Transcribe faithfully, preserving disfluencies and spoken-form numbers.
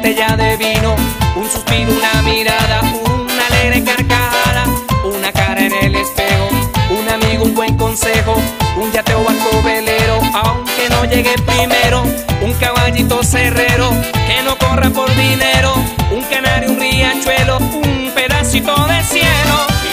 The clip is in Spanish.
botella de vino, un suspiro, una mirada, una alegre carcajada, una cara en el espejo, un amigo, un buen consejo, un yate o barco velero, aunque no llegue primero, un caballito cerrero, que no corra por dinero, un canario, un riachuelo, un pedacito de cielo.